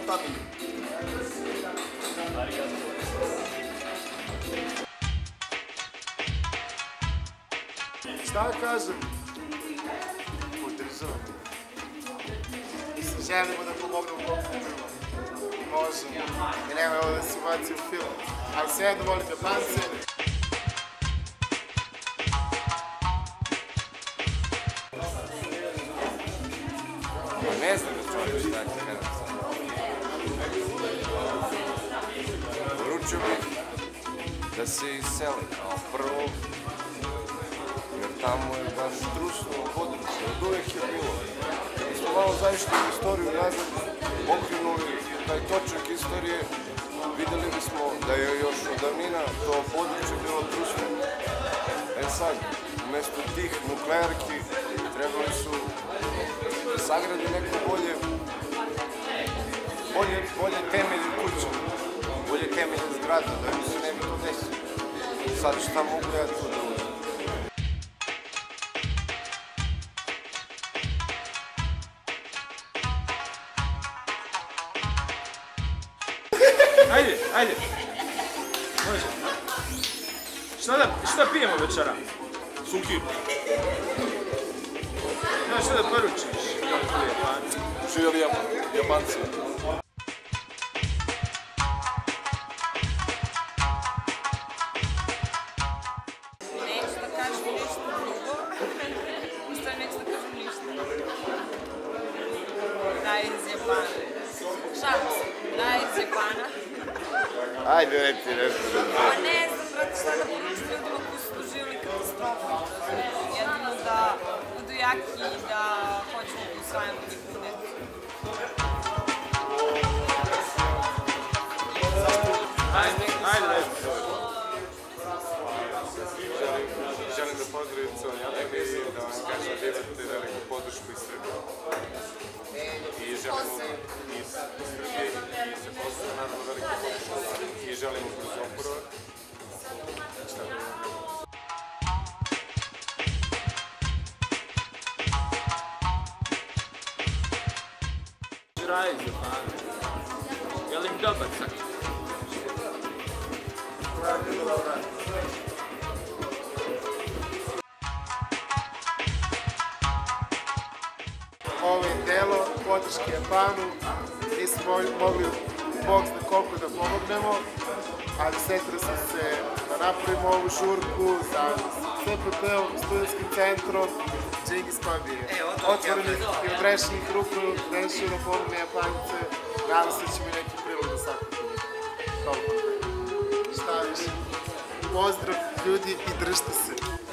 family. Šta da kažem? Podržavam. Mislim, želimo da pomognemo koliko možemo. I nema ovo da se ubaci u film. Ali svejedno volim Japance. Ne znam da čovjek šta ti kada sam. Poručio bih da se iseli kao prvo, jer tamo je baš društveno područje, od uvijek je bilo. Kada smo malo zavišli istoriju nazad, okrenuli taj točak istorije, vidjeli bismo da je još od davnina to područje bilo društveno. Sad, umjesto tih nuklearki trebali su sagradi neko bolje temelje kuće, bolje temelje zgrada, da mi se ne bi to desilo. Sad šta mogu ja tu da uzem? Ajde. Može. Šta pijemo večera? Suki. Znaš šta da poručiš? Živjeli Japanci. Neću da kažem ništa drugo. Isto neću da kažem ništa. Da je iz Japana. Šalim se. Da je iz Japana. Ajde, reci nešto. Pa ne znam, brate, šta da poručim ljudima koji su doživjeli katastrofu. Jedino da budu jaki i da hoćemo da usvajamo njihovu decu. Ajde. Želim da pozdravim cijel Japan i da vam kažem da imate veliku podršku iz Srbije. I želimo iz Srbije i sa Kosova naravno veliku podršku i želimo brzo oporavak. Šta da vam kažem? Žiraj iz Japana. Je li im dobar sad? Ovo je delo podrške Japanu. Nismo mogli Bog zna koliko da pomognemo, ali setili smo se da napravimo ovu žurku sa CPP-om, studentskim centrom, Džingis Kobije. Otvorenih i odrešenih ruku, rešio da pomogne Japance. Nadam se da ćemo i neki prilog da sakupimo. Toliko. Šta više? Pozdrav ljudi i držite se.